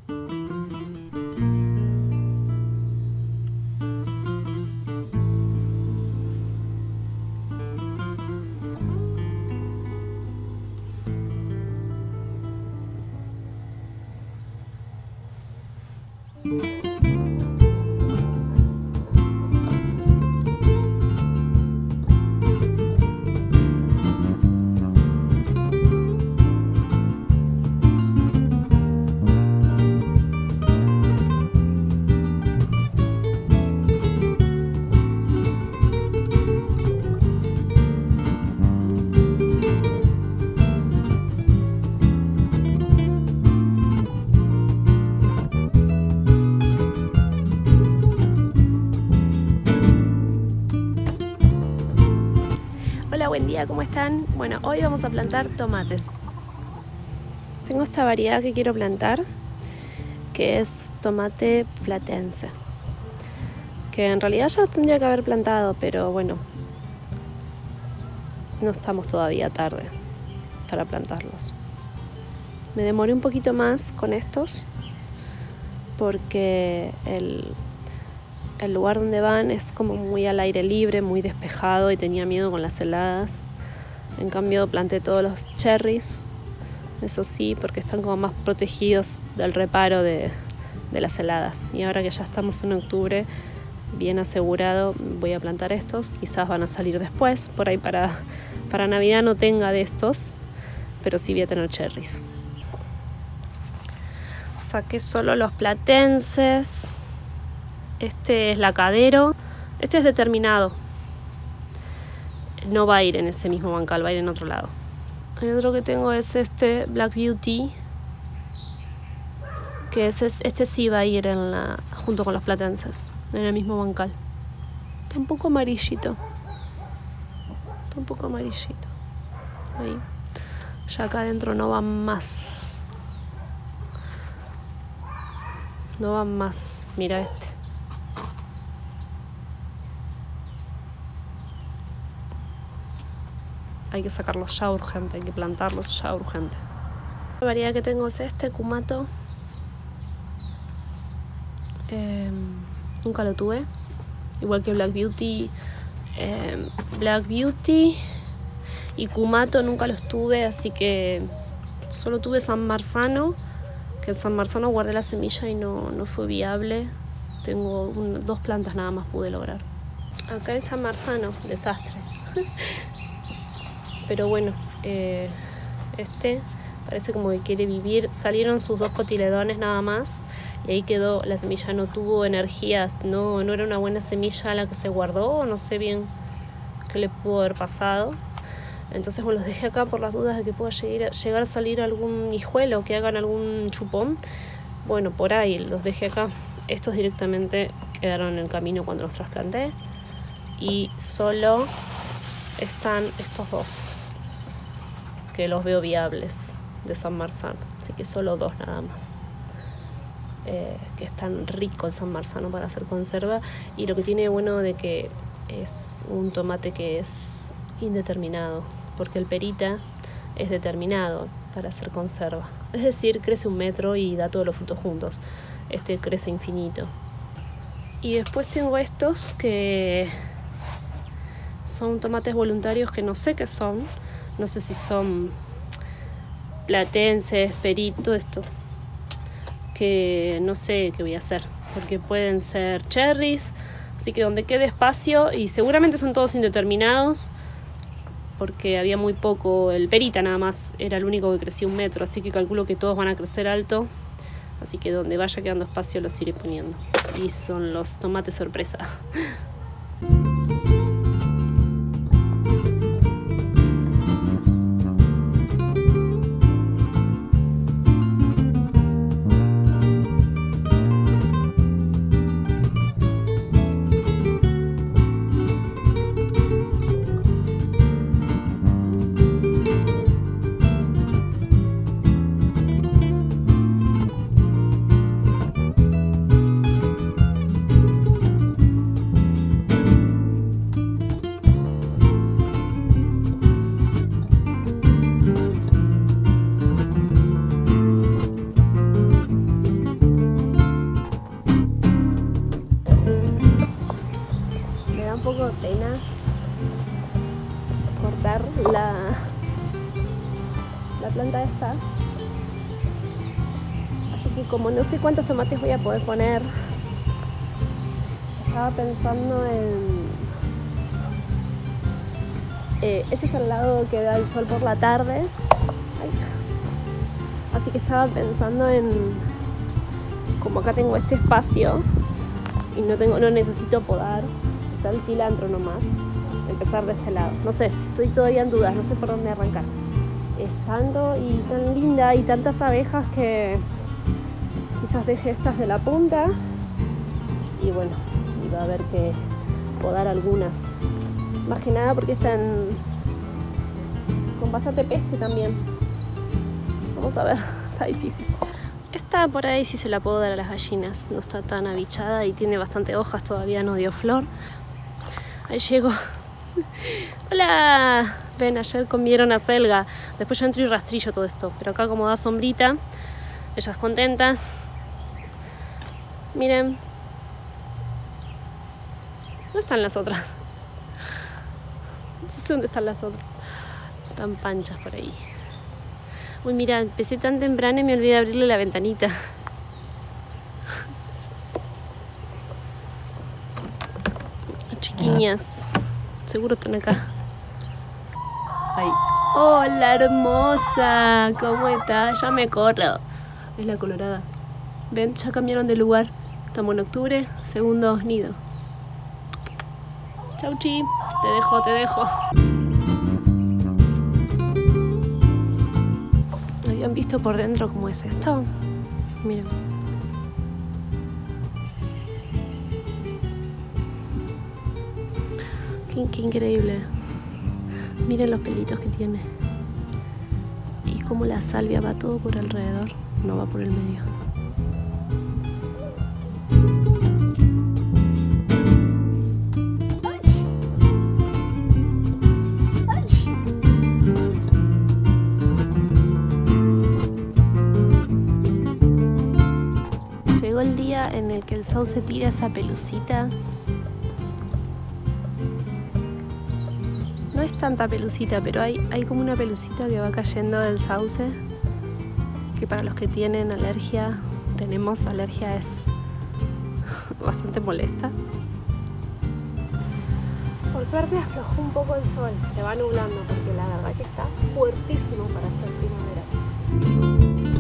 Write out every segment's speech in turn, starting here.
Hola, buen día, ¿cómo están? Bueno, hoy vamos a plantar tomates. Tengo esta variedad que quiero plantar, que es tomate platense, que en realidad ya tendría que haber plantado, pero bueno, no estamos todavía tarde para plantarlos. Me demoré un poquito más con estos porque el lugar donde van es como muy al aire libre, muy despejado, y tenía miedo con las heladas. En cambio planté todos los cherries, eso sí, porque están como más protegidos del reparo de las heladas. Y ahora que ya estamos en octubre, bien asegurado, voy a plantar estos. Quizás van a salir después, por ahí para Navidad no tenga de estos, pero sí voy a tener cherries. Saqué solo los platenses. Este es lacadero. Este es determinado. No va a ir en ese mismo bancal, va a ir en otro lado. El otro que tengo es este Black Beauty, que este sí va a ir junto con los platenses, en el mismo bancal. Está un poco amarillito. Ahí. Ya acá adentro no van más. Mira este. Hay que sacarlos ya urgente, hay que plantarlos ya urgente. La variedad que tengo es este Kumato. Nunca lo tuve. Igual que Black Beauty. Black Beauty y Kumato nunca los tuve, así que solo tuve San Marzano. Que en San Marzano guardé la semilla y no fue viable. Tengo 2 plantas nada más pude lograr. Acá en San Marzano, desastre. Pero bueno, este parece como que quiere vivir. Salieron sus 2 cotiledones nada más y ahí quedó. La semilla no tuvo energía, no era una buena semilla la que se guardó, no sé bien qué le pudo haber pasado. Entonces bueno, los dejé acá por las dudas de que pueda llegar a salir algún hijuelo, que hagan algún chupón. Bueno, por ahí los dejé acá. Estos directamente quedaron en el camino cuando los trasplanté y solo están estos 2 que los veo viables de San Marzano, así que solo 2 nada más, que están ricos el San Marzano para hacer conserva. Y lo que tiene bueno de que es un tomate que es indeterminado, porque el perita es determinado para hacer conserva, es decir, crece 1 metro y da todos los frutos juntos. Este crece infinito. Y después tengo estos que son tomates voluntarios que no sé qué son. No sé si son platenses, perito, esto. Que no sé qué voy a hacer. Porque pueden ser cherries. Así que donde quede espacio. Y seguramente son todos indeterminados. Porque había muy poco. El perita nada más era el único que crecía 1 metro. Así que calculo que todos van a crecer alto. Así que donde vaya quedando espacio los iré poniendo. Y son los tomates sorpresa. planta esta. Así que como no sé cuántos tomates voy a poder poner, estaba pensando en... este es el lado que da el sol por la tarde. Ay. Así que estaba pensando en... Como acá tengo este espacio y no necesito podar, está el cilantro nomás, empezar de este lado. No sé, estoy todavía en dudas, no sé por dónde arrancar. Es tanto y tan linda y tantas abejas que quizás deje estas de la punta y bueno, va a haber que podar algunas. Más que nada porque están con bastante peste también. Vamos a ver, está difícil. Esta por ahí sí se la puedo dar a las gallinas, no está tan abichada y tiene bastante hojas, todavía no dio flor. Ahí llego. ¡Hola! Ven, ayer comieron acelga, después yo entro y rastrillo todo esto, pero acá como da sombrita, ellas contentas. Miren. ¿Dónde están las otras? No sé dónde están las otras. Están panchas por ahí. Uy, mira, empecé tan temprano y me olvidé de abrirle la ventanita. Chiquiñas, seguro están acá. Ay. Hola, hermosa, ¿cómo estás? Ya me corro. Es la colorada. Ven, ya cambiaron de lugar. Estamos en octubre, segundo nido. Chau, chi. Te dejo. ¿Habían visto por dentro cómo es esto? Miren. Qué increíble. Miren los pelitos que tiene. Y cómo la salvia va todo por alrededor, no va por el medio. Llegó el día en el que el sauce tira esa pelucita. No es tanta pelucita, pero hay como una pelucita que va cayendo del sauce, que para los que tienen alergia, tenemos alergia, es bastante molesta. Por suerte aflojó un poco el sol, se va nublando porque la verdad que está fuertísimo para ser primavera.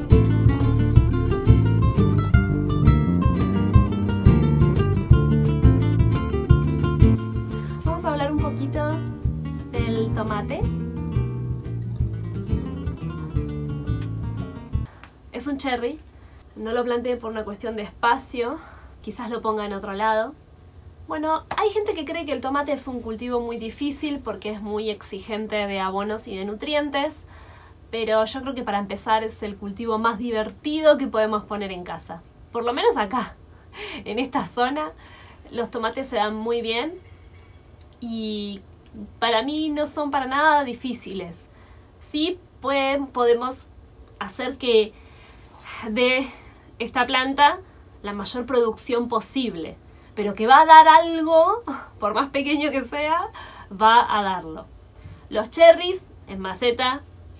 Vamos a hablar un poquito del tomate. Es un cherry, no lo planteé por una cuestión de espacio, quizás lo ponga en otro lado. Bueno, hay gente que cree que el tomate es un cultivo muy difícil porque es muy exigente de abonos y de nutrientes, pero yo creo que para empezar es el cultivo más divertido que podemos poner en casa. Por lo menos acá, en esta zona, los tomates se dan muy bien y para mí no son para nada difíciles. Sí podemos hacer que de esta planta la mayor producción posible, pero que va a dar algo, por más pequeño que sea, va a darlo. Los cherries en maceta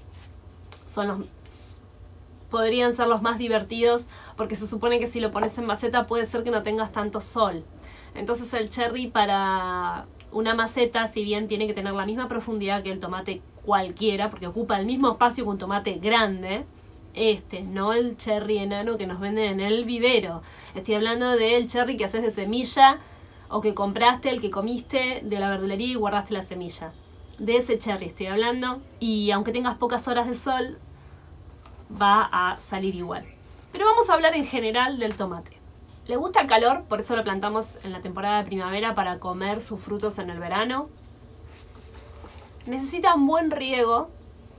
podrían ser los más divertidos porque se supone que si lo pones en maceta puede ser que no tengas tanto sol. Entonces el cherry para una maceta, si bien tiene que tener la misma profundidad que el tomate cualquiera, porque ocupa el mismo espacio que un tomate grande, no el cherry enano que nos venden en el vivero. Estoy hablando del cherry que haces de semilla o que compraste, el que comiste de la verdulería y guardaste la semilla. De ese cherry estoy hablando, y aunque tengas pocas horas de sol, va a salir igual. Pero vamos a hablar en general del tomate. Le gusta el calor, por eso lo plantamos en la temporada de primavera para comer sus frutos en el verano. Necesita un buen riego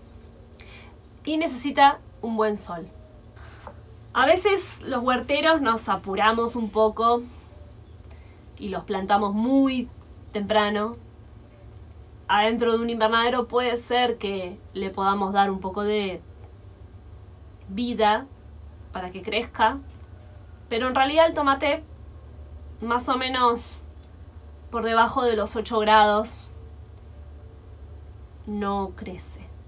y necesita un buen sol. A veces los huerteros nos apuramos un poco y los plantamos muy temprano. Adentro de un invernadero puede ser que le podamos dar un poco de vida para que crezca, pero en realidad el tomate más o menos por debajo de los 8 grados no crece.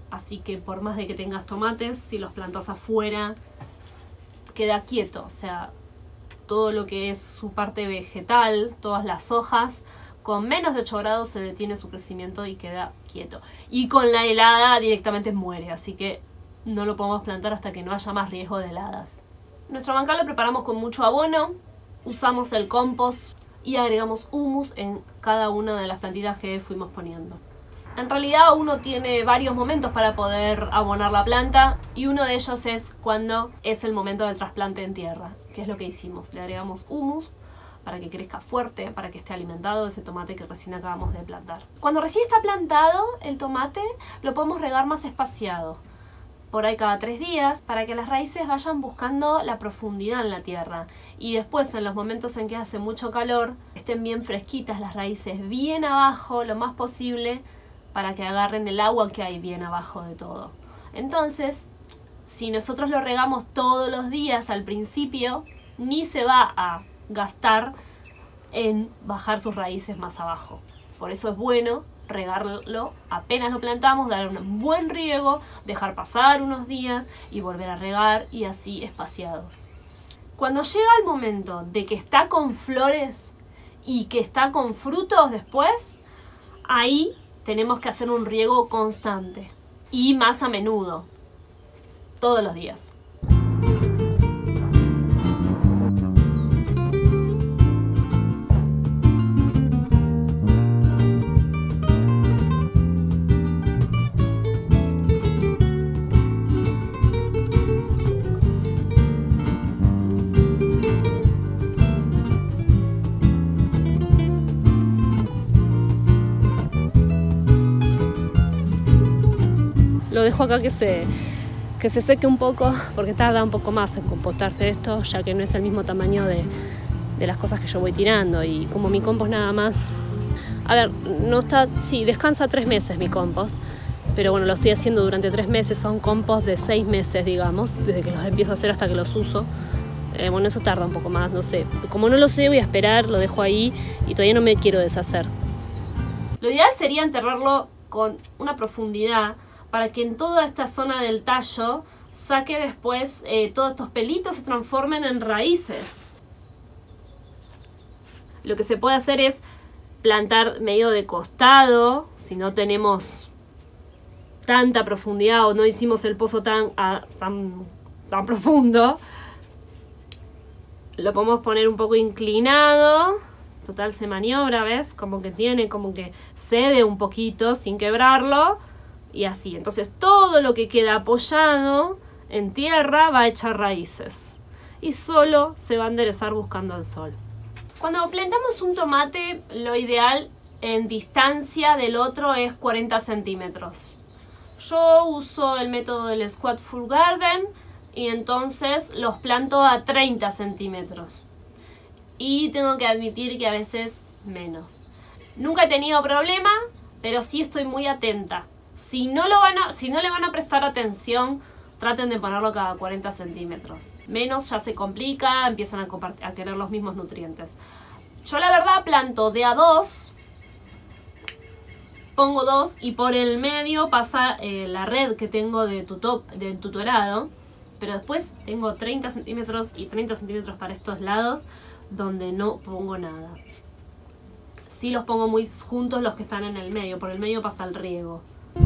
así que por más de que tengas tomates, si los plantas afuera, queda quieto, o sea, todo lo que es su parte vegetal, todas las hojas, con menos de 8 grados se detiene su crecimiento y queda quieto. Y con la helada directamente muere, así que no lo podemos plantar hasta que no haya más riesgo de heladas. Nuestro bancal lo preparamos con mucho abono, usamos el compost y agregamos humus en cada una de las plantitas que fuimos poniendo. En realidad uno tiene varios momentos para poder abonar la planta y uno de ellos es cuando es el momento del trasplante en tierra, que es lo que hicimos. Le agregamos humus para que crezca fuerte, para que esté alimentado ese tomate que recién acabamos de plantar. Cuando recién está plantado el tomate lo podemos regar más espaciado, por ahí cada 3 días, para que las raíces vayan buscando la profundidad en la tierra. Y después, en los momentos en que hace mucho calor, estén bien fresquitas las raíces, bien abajo, lo más posible, para que agarren el agua que hay bien abajo de todo. Entonces, si nosotros lo regamos todos los días al principio, ni se va a gastar en bajar sus raíces más abajo. Por eso es bueno regarlo apenas lo plantamos, dar un buen riego, dejar pasar unos días y volver a regar, y así espaciados. Cuando llega el momento de que está con flores y que está con frutos después, ahí tenemos que hacer un riego constante y más a menudo, todos los días. Lo dejo acá que se seque un poco, porque tarda un poco más en compostarse esto, ya que no es el mismo tamaño de las cosas que yo voy tirando. Y como mi compost nada más, a ver, no está, sí, descansa 3 meses mi compost, pero bueno, lo estoy haciendo durante 3 meses, son compost de 6 meses, digamos, desde que los empiezo a hacer hasta que los uso. Bueno, eso tarda un poco más, no sé. Como no lo sé, voy a esperar, lo dejo ahí y todavía no me quiero deshacer. Lo ideal sería enterrarlo con una profundidad, para que en toda esta zona del tallo saque después todos estos pelitos se transformen en raíces. Lo que se puede hacer es plantar medio de costado, si no tenemos tanta profundidad o no hicimos el pozo tan profundo. Lo podemos poner un poco inclinado, total se maniobra, ¿ves? Como que cede un poquito sin quebrarlo. Y así, entonces todo lo que queda apoyado en tierra va a echar raíces y solo se va a enderezar buscando el sol. Cuando plantamos un tomate, lo ideal en distancia del otro es 40 centímetros. Yo uso el método del Squat Full Garden y entonces los planto a 30 centímetros. Y tengo que admitir que a veces menos. Nunca he tenido problema, pero sí estoy muy atenta. Si no le van a prestar atención, traten de ponerlo cada 40 centímetros. Menos ya se complica, empiezan a querer los mismos nutrientes. Yo la verdad planto de a 2, pongo 2 y por el medio pasa la red que tengo de tutorado. Pero después tengo 30 centímetros y 30 centímetros para estos lados donde no pongo nada. Sí los pongo muy juntos los que están en el medio, por el medio pasa el riego.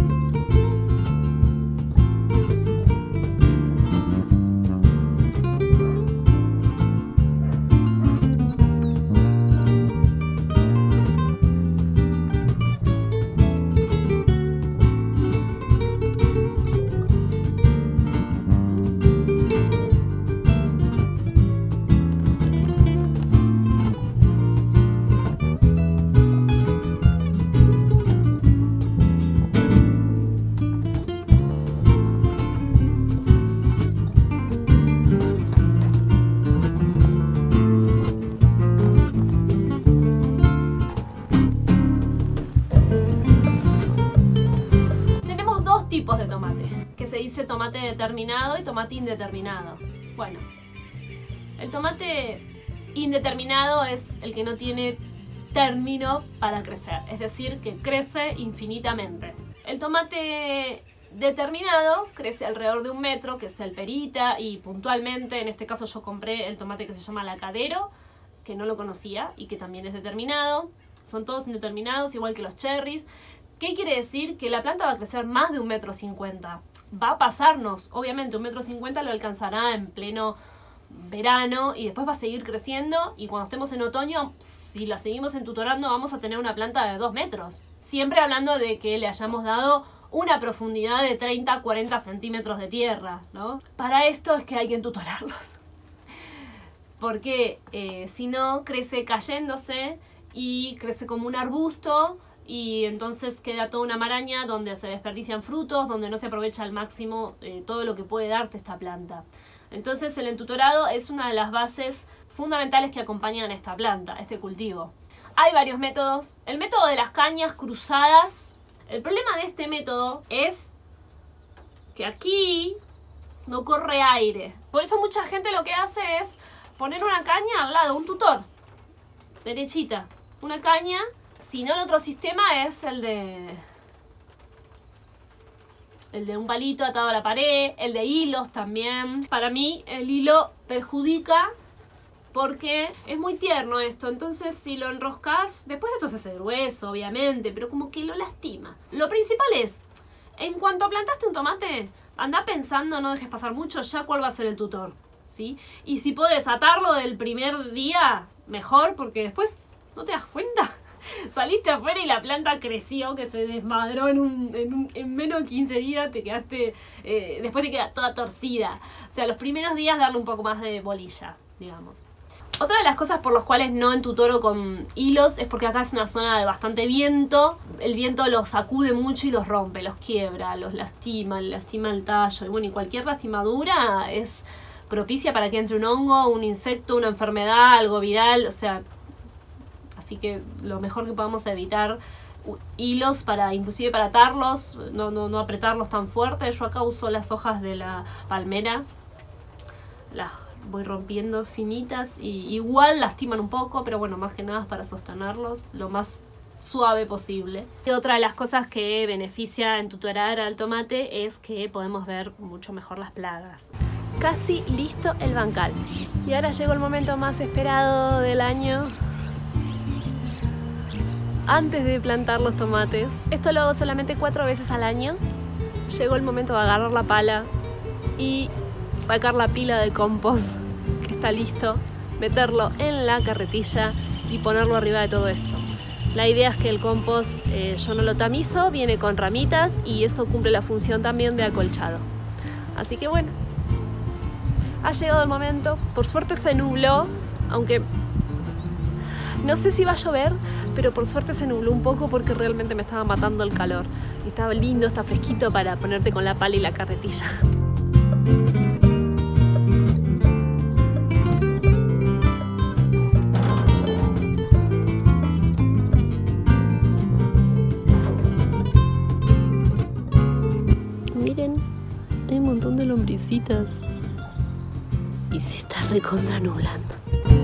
Tipos de tomate, que se dice tomate determinado y tomate indeterminado. Bueno, el tomate indeterminado es el que no tiene término para crecer, es decir, que crece infinitamente. El tomate determinado crece alrededor de 1 metro, que es el perita, y puntualmente, en este caso yo compré el tomate que se llama lacadero, que no lo conocía y que también es determinado. Son todos indeterminados, igual que los cherries. ¿Qué quiere decir? Que la planta va a crecer más de 1,50 m. Va a pasarnos, obviamente 1,50 m lo alcanzará en pleno verano y después va a seguir creciendo, y cuando estemos en otoño, si la seguimos entutorando, vamos a tener una planta de 2 metros. Siempre hablando de que le hayamos dado una profundidad de 30-40 centímetros de tierra, ¿no? Para esto es que hay que entutorarlos. Porque si no, crece cayéndose y crece como un arbusto, y entonces queda toda una maraña donde se desperdician frutos, donde no se aprovecha al máximo todo lo que puede darte esta planta. Entonces el entutorado es una de las bases fundamentales que acompañan esta planta, este cultivo. Hay varios métodos. El método de las cañas cruzadas. El problema de este método es que aquí no corre aire. Por eso mucha gente lo que hace es poner una caña al lado, un tutor. Derechita. Una caña. Si no, el otro sistema es el de un palito atado a la pared, el de hilos también. Para mí el hilo perjudica porque es muy tierno esto, entonces si lo enroscas, después esto se hace grueso, obviamente, pero como que lo lastima. Lo principal es, en cuanto plantaste un tomate, anda pensando, no dejes pasar mucho ya cuál va a ser el tutor, ¿sí? Y si podés atarlo del primer día, mejor, porque después no te das cuenta. Saliste afuera y la planta creció, que se desmadró en menos de 15 días, te quedaste, después te queda toda torcida. O sea, los primeros días darle un poco más de bolilla, digamos. Otra de las cosas por las cuales no entutoro con hilos es porque acá es una zona de bastante viento. El viento los sacude mucho y los rompe, los quiebra, los lastima el tallo. Y bueno, y cualquier lastimadura es propicia para que entre un hongo, un insecto, una enfermedad, algo viral, o sea. Así que lo mejor que podamos evitar hilos, inclusive para atarlos, no apretarlos tan fuerte. Yo acá uso las hojas de la palmera, las voy rompiendo finitas y igual lastiman un poco, pero bueno, más que nada es para sostenerlos lo más suave posible. Y otra de las cosas que beneficia entutorar al tomate es que podemos ver mucho mejor las plagas. Casi listo el bancal. Y ahora llegó el momento más esperado del año. Antes de plantar los tomates. Esto lo hago solamente 4 veces al año. Llegó el momento de agarrar la pala y sacar la pila de compost que está listo, meterlo en la carretilla y ponerlo arriba de todo esto. La idea es que el compost yo no lo tamizo, viene con ramitas y eso cumple la función también de acolchado. Así que bueno, ha llegado el momento. Por suerte se nubló, aunque no sé si va a llover, pero por suerte se nubló un poco porque realmente me estaba matando el calor. Y estaba lindo, está fresquito para ponerte con la pala y la carretilla. Miren, hay un montón de lombricitas. Y se está recontra nublando.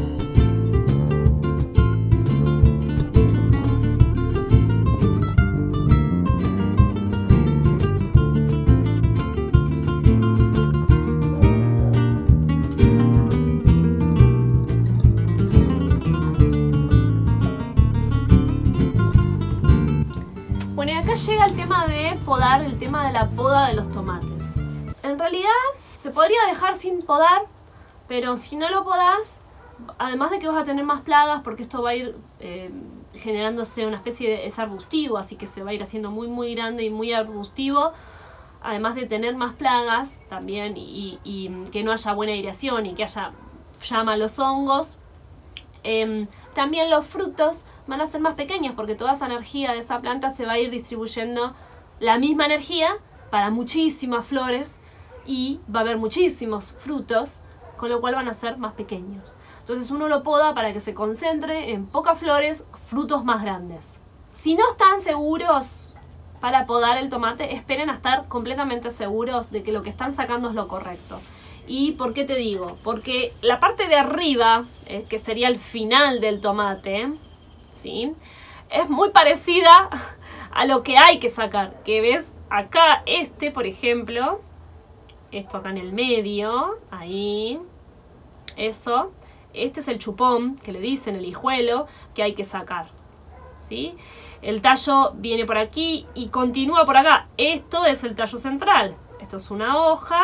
Bueno, y acá llega el tema de podar, el tema de la poda de los tomates. En realidad se podría dejar sin podar, pero si no lo podás, además de que vas a tener más plagas, porque esto va a ir generándose una especie de... es arbustivo, así que se va a ir haciendo muy muy grande y muy arbustivo, además de tener más plagas también y que no haya buena aireación y que haya llama a los hongos. También los frutos van a ser más pequeños porque toda esa energía de esa planta se va a ir distribuyendo la misma energía para muchísimas flores y va a haber muchísimos frutos, con lo cual van a ser más pequeños. Entonces uno lo poda para que se concentre en pocas flores, frutos más grandes. Si no están seguros para podar el tomate, esperen a estar completamente seguros de que lo que están sacando es lo correcto. ¿Y por qué te digo? Porque la parte de arriba, que sería el final del tomate, ¿sí?, es muy parecida a lo que hay que sacar. Que ves acá por ejemplo, esto acá en el medio, ahí, eso, este es el chupón, que le dicen el hijuelo, que hay que sacar, ¿sí? El tallo viene por aquí y continúa por acá. Esto es el tallo central. Esto es una hoja,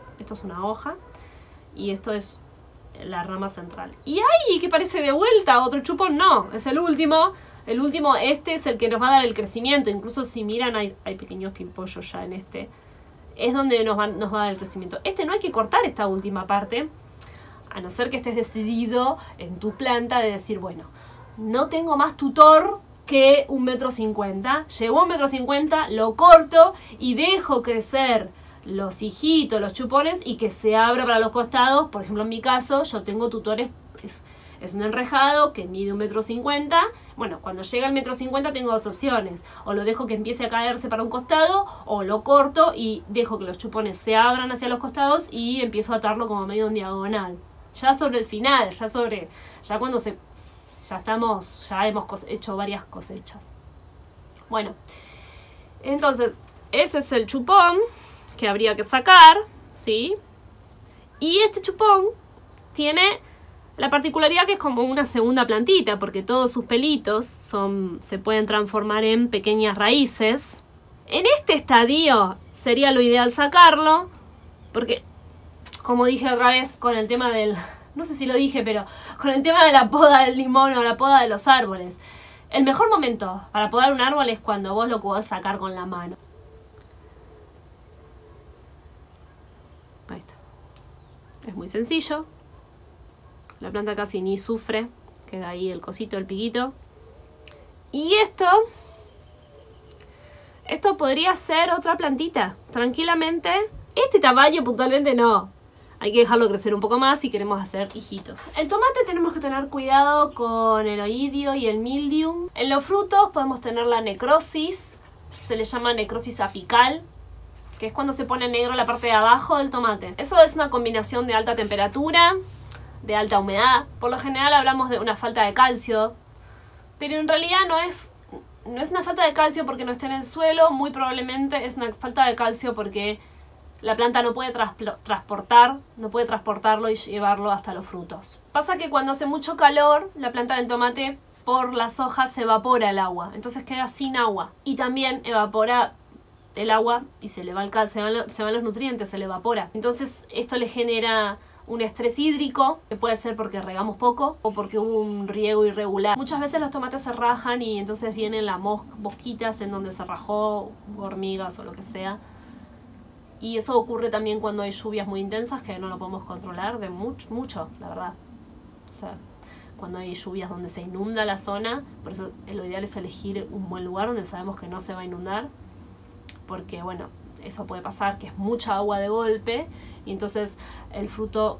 y esto es la rama central. Y ahí, que parece de vuelta otro chupón, no, es el último. El último, este es el que nos va a dar el crecimiento. Incluso si miran, hay pequeños pimpollos ya en este. Es donde nos va a dar el crecimiento. No hay que cortar esta última parte, a no ser que estés decidido en tu planta de decir, bueno, no tengo más tutor que 1,50 m. Llegó a 1,50 m, lo corto y dejo crecer los hijitos, los chupones, y que se abra para los costados. Por ejemplo, en mi caso, yo tengo tutores, es un enrejado que mide 1,50 m. Bueno, cuando llega al 1,50 m tengo dos opciones. O lo dejo que empiece a caerse para un costado, o lo corto y dejo que los chupones se abran hacia los costados y empiezo a atarlo como medio en diagonal. Ya sobre el final, ya cuando ya hemos hecho varias cosechas. Bueno, entonces, ese es el chupón que habría que sacar, ¿sí? Y este chupón tiene la particularidad que es como una segunda plantita, porque todos sus pelitos se pueden transformar en pequeñas raíces. En este estadio sería lo ideal sacarlo, porque, como dije otra vez con el tema del... No sé si lo dije, pero con el tema de la poda del limón o la poda de los árboles. El mejor momento para podar un árbol es cuando vos lo podés sacar con la mano. Ahí está. Es muy sencillo. La planta casi ni sufre. Queda ahí el cosito, el piquito. Y esto podría ser otra plantita. Tranquilamente. Este tamaño puntualmente no. Hay que dejarlo crecer un poco más si queremos hacer hijitos. El tomate tenemos que tener cuidado con el oidio y el mildiu. En los frutos podemos tener la necrosis. Se le llama necrosis apical, que es cuando se pone negro la parte de abajo del tomate. Eso es una combinación de alta temperatura, de alta humedad. Por lo general hablamos de una falta de calcio, pero en realidad no es una falta de calcio porque no está en el suelo. Muy probablemente es una falta de calcio porque la planta no puede transportarlo y llevarlo hasta los frutos. Pasa que cuando hace mucho calor, la planta del tomate, por las hojas, se evapora el agua. Entonces queda sin agua. Y también evapora el agua y se le va se van los nutrientes, se le evapora. Entonces esto le genera un estrés hídrico, que puede ser porque regamos poco o porque hubo un riego irregular. Muchas veces los tomates se rajan y entonces vienen las mosquitas en donde se rajó, hormigas o lo que sea. Y eso ocurre también cuando hay lluvias muy intensas, que no lo podemos controlar de mucho, la verdad. O sea, cuando hay lluvias donde se inunda la zona, por eso lo ideal es elegir un buen lugar donde sabemos que no se va a inundar. Porque, bueno, eso puede pasar, que es mucha agua de golpe, y entonces el fruto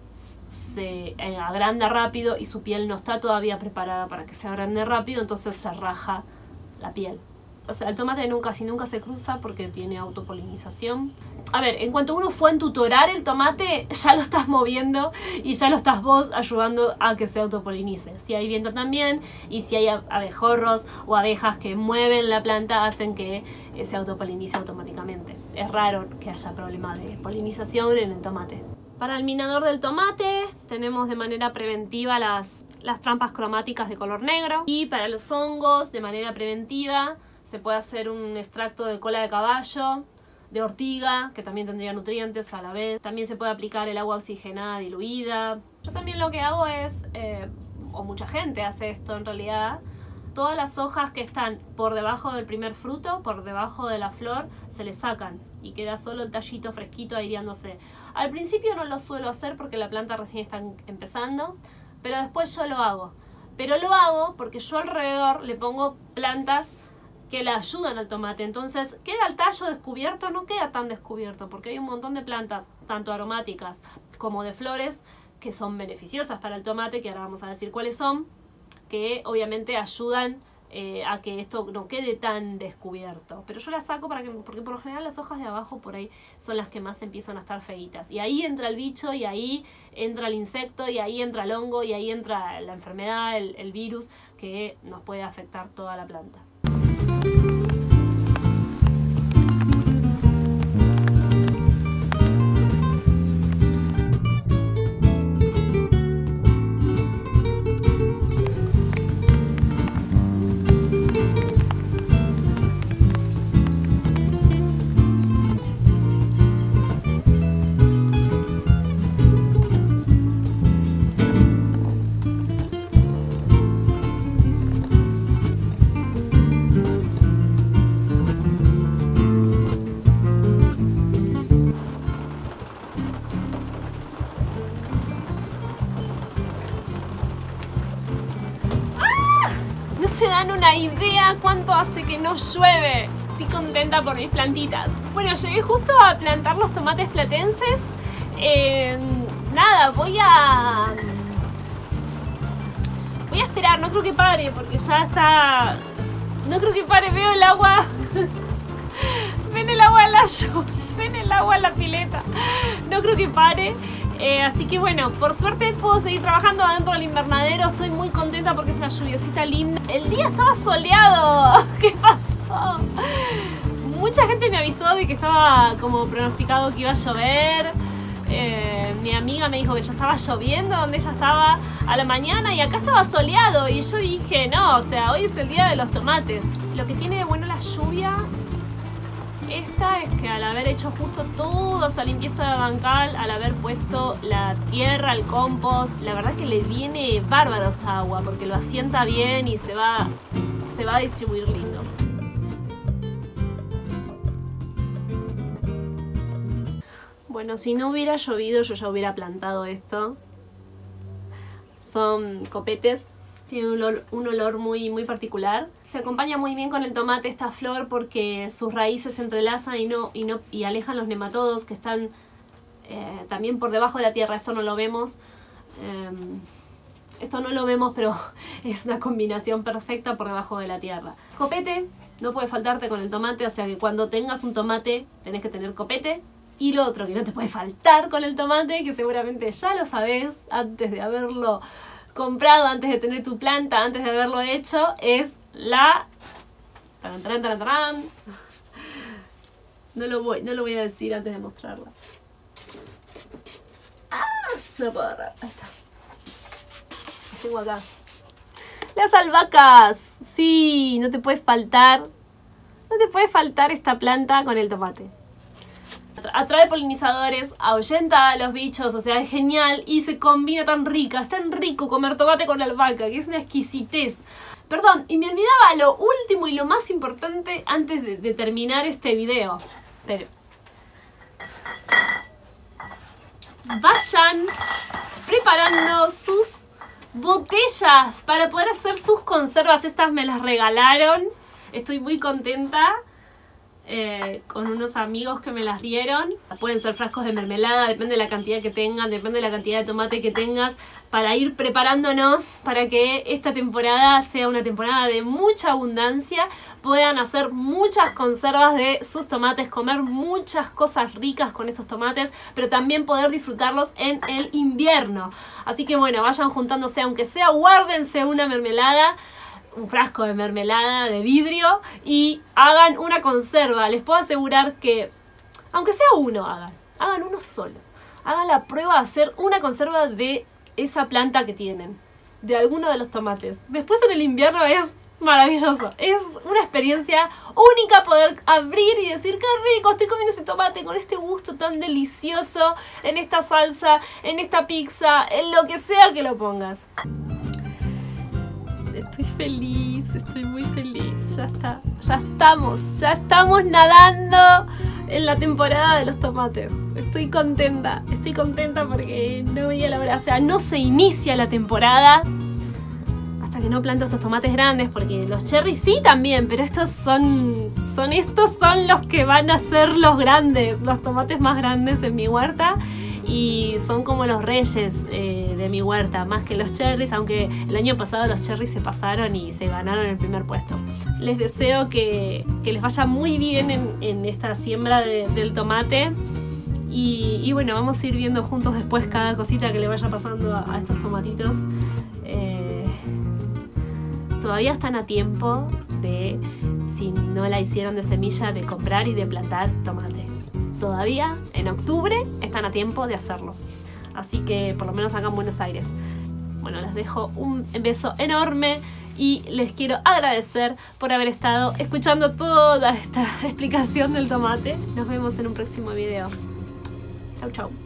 se agranda rápido y su piel no está todavía preparada para que se agrande rápido, entonces se raja la piel. O sea, el tomate casi nunca se cruza porque tiene autopolinización. A ver, en cuanto uno fue a entutorar el tomate, ya lo estás moviendo y ya lo estás vos ayudando a que se autopolinice. Si hay viento también, y si hay abejorros o abejas que mueven la planta, hacen que se autopolinice automáticamente. Es raro que haya problema de polinización en el tomate. Para el minador del tomate tenemos de manera preventiva las trampas cromáticas de color negro. Y para los hongos, de manera preventiva, se puede hacer un extracto de cola de caballo, de ortiga, que también tendría nutrientes a la vez. También se puede aplicar el agua oxigenada diluida. Yo también lo que hago es, o mucha gente hace esto en realidad, todas las hojas que están por debajo del primer fruto, por debajo de la flor, se le sacan y queda solo el tallito fresquito aireándose. Al principio no lo suelo hacer porque la planta recién está empezando, pero después yo lo hago. Pero lo hago porque yo alrededor le pongo plantas que le ayudan al tomate. Entonces queda el tallo descubierto, no queda tan descubierto porque hay un montón de plantas, tanto aromáticas como de flores, que son beneficiosas para el tomate, que ahora vamos a decir cuáles son, que obviamente ayudan a que esto no quede tan descubierto. Pero yo las saco porque por lo general las hojas de abajo por ahí son las que más empiezan a estar feitas. Y ahí entra el bicho, y ahí entra el insecto, y ahí entra el hongo, y ahí entra la enfermedad, el virus, que nos puede afectar toda la planta. se dan una idea cuánto hace que no llueve. Estoy contenta por mis plantitas. Bueno, llegué justo a plantar los tomates platenses. Nada, voy a esperar, no creo que pare porque ya está... No creo que pare, veo el agua. Ven el agua en la lluvia, ven el agua en la pileta. No creo que pare. Así que bueno, por suerte puedo seguir trabajando adentro del invernadero. Estoy muy contenta porque es una lluviosita linda. El día estaba soleado. ¿Qué pasó? Mucha gente me avisó de que estaba como pronosticado que iba a llover. Mi amiga me dijo que ya estaba lloviendo donde ella estaba a la mañana y acá estaba soleado. Y yo dije, no, o sea, hoy es el día de los tomates. Lo que tiene de bueno la lluvia esta es que al haber hecho justo toda esa limpieza de bancal, al haber puesto la tierra, el compost, la verdad que le viene bárbaro esta agua porque lo asienta bien y se va a distribuir lindo. Bueno, si no hubiera llovido yo ya hubiera plantado esto. Son copetes, tiene un olor muy particular. Se acompaña muy bien con el tomate esta flor porque sus raíces se entrelazan y alejan los nematodos que están también por debajo de la tierra. Esto no lo vemos. Pero es una combinación perfecta por debajo de la tierra. Copete no puede faltarte con el tomate, o sea que cuando tengas un tomate tenés que tener copete. Y lo otro que no te puede faltar con el tomate, que seguramente ya lo sabés antes de haberlo comprado, antes de tener tu planta, antes de haberlo hecho, es la... ¡Tarán! No lo voy a decir antes de mostrarla. ¡Ah! No lo puedo agarrar. Ahí está. Las tengo acá. Las albahacas. Sí, no te puede faltar. No te puede faltar esta planta con el tomate. Atrae polinizadores, ahuyenta a los bichos, o sea, es genial y se combina tan rica. Es tan rico comer tomate con albahaca, que es una exquisitez. Perdón, y me olvidaba lo último y lo más importante antes de terminar este video. Pero vayan preparando sus botellas para poder hacer sus conservas. Estas me las regalaron. Estoy muy contenta. Con unos amigos que me las dieron. Pueden ser frascos de mermelada, depende de la cantidad que tengan, depende de la cantidad de tomate que tengas, para ir preparándonos para que esta temporada sea una temporada de mucha abundancia, puedan hacer muchas conservas de sus tomates, comer muchas cosas ricas con estos tomates, pero también poder disfrutarlos en el invierno. Así que bueno, vayan juntándose, aunque sea, guárdense una mermelada, un frasco de mermelada de vidrio y hagan una conserva. Les puedo asegurar que, aunque sea uno, hagan uno solo. Hagan la prueba de hacer una conserva de esa planta que tienen, de alguno de los tomates. Después en el invierno es maravilloso. Es una experiencia única poder abrir y decir qué rico, estoy comiendo ese tomate con este gusto tan delicioso, en esta salsa, en esta pizza, en lo que sea que lo pongas. Estoy feliz, estoy muy feliz. Ya está, ya estamos nadando en la temporada de los tomates. Estoy contenta porque no veía la hora. O sea, no se inicia la temporada hasta que no planto estos tomates grandes, porque los cherries sí también, pero estos son los que van a ser los grandes, los tomates más grandes en mi huerta. Y son como los reyes de mi huerta, más que los cherries, aunque el año pasado los cherries se pasaron y se ganaron el primer puesto. Les deseo que les vaya muy bien en esta siembra del tomate. Y bueno, vamos a ir viendo juntos después cada cosita que le vaya pasando a estos tomatitos. Todavía están a tiempo de, si no la hicieron de semilla, de comprar y de plantar tomate. Todavía en octubre están a tiempo de hacerlo. Así que por lo menos acá en Buenos Aires. Bueno, les dejo un beso enorme y les quiero agradecer por haber estado escuchando toda esta explicación del tomate. Nos vemos en un próximo video. Chau, chau.